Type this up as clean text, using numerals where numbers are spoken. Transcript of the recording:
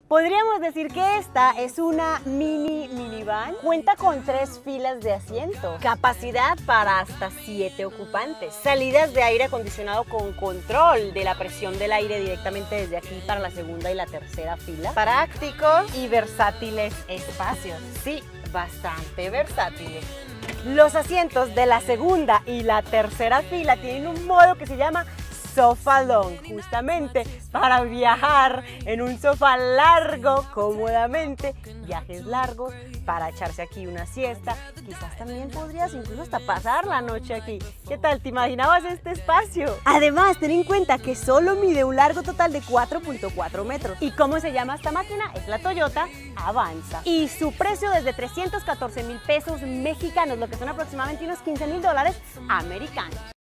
Podríamos decir que esta es una minivan. Cuenta con 3 filas de asiento, capacidad para hasta 7 ocupantes, salidas de aire acondicionado con control de la presión del aire directamente desde aquí para la segunda y la tercera fila, prácticos y versátiles espacios. Sí, bastante versátiles. Los asientos de la segunda y la tercera fila tienen un modo que se llama Sofa Long, justamente para viajar en un sofá largo cómodamente, viajes largos, para echarse aquí una siesta. Quizás también podrías incluso hasta pasar la noche aquí. ¿Qué tal? ¿Te imaginabas este espacio? Además, ten en cuenta que solo mide un largo total de 4.4 metros. ¿Y cómo se llama esta máquina? Es la Toyota Avanza. Y su precio desde 314,000 pesos mexicanos, lo que son aproximadamente unos $15,000 americanos.